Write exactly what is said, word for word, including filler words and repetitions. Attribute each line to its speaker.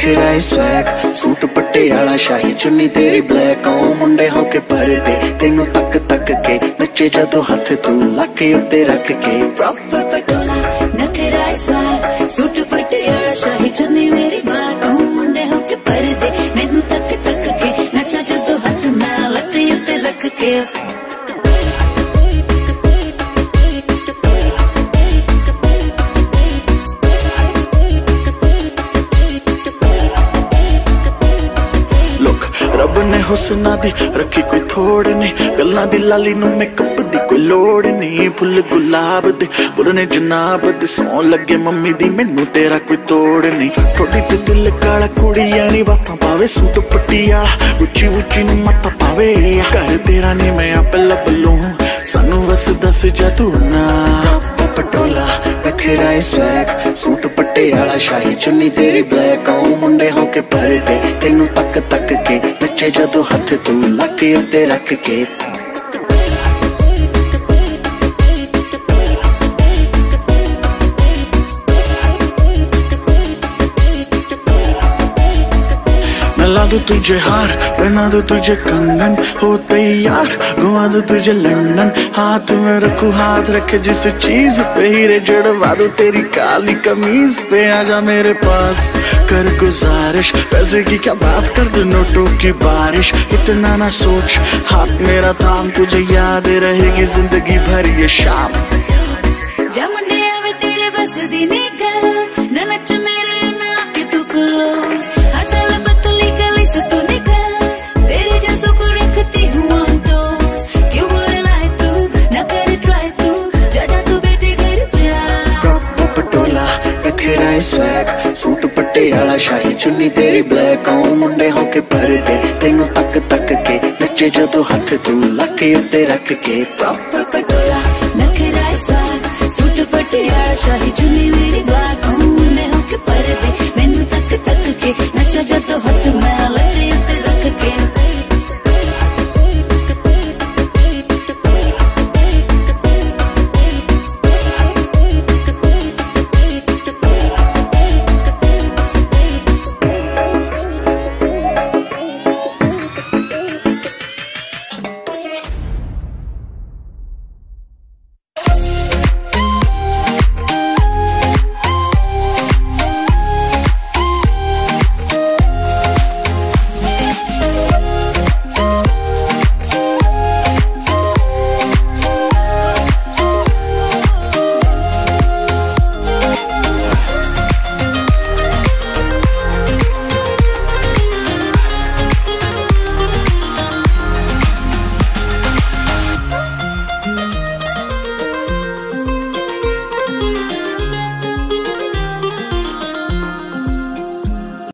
Speaker 1: नखरा swag suit Patiala शाही चुन्नी तेरी ब्लैक आओ मुंडे होके परदे तेनू तक तक के नचे जदों हथ तू लाके उत्ते रख के
Speaker 2: प्रॉपर पटोला नखरा स्वैग सूट पटियाला शाही चुन्नी मेरी ब्लैक आओ मुंडे होके परदे मैनू तक तक के नचा जदों हथ मैं लाके उत्ते रख के
Speaker 1: रब ने हुस्ना दी रखी कोई थोड़ नहीं गल्लां दी लाली नू मेकअप दी कोई लोड़ नहीं फुल गुलाब दे बुरने जनाब दे सौं लगे मम्मी दी मैनू तेरा कोई तोड़ नहीं थोड़ी ते दिल काला कुड़िया नी बातां पावे सूट पटियाला उच्ची उच्ची नू मत्ता पावे घर तेरा नी मैं आप लब लूं सानू बस दस जा तू ना पटोला नखरा स्वैग सूट पटियाला शाही चुन्नी तेरी ब्लैक आओ मुंडे होके परदे तेनू तक तक के नचे जदों हथ तू लाके उत्ते रख के ला दूं तुझे हार पहना दूं तुझे कंगन हो तैयार घुमा दूं तुझे लंदन हाथ में रखूं हाथ रखे जिस चीज पे हीरे जड़वा दूं तेरी काली कमीज पे आजा मेरे पास कर गुजारिश पैसे की क्या बात कर दे नोटों की बारिश इतना ना सोच हाथ मेरा थाम तुझे याद रहेगी जिंदगी भर ये शाम
Speaker 2: जमुंडे आवे तेरे बस दी निगाह ना नच मेरे ना के तू क्लोज
Speaker 1: स्वैग सूट पटियाला शाही चुन्नी तेरी ब्लैक आओ मुंडे होके परदे तेनू तक तक के नचे जदों हथ तू लाके उत्ते रख के
Speaker 2: प्रॉपर पटोला नखरा स्वैग सूट पटियाला शाही चुन्नी मेरी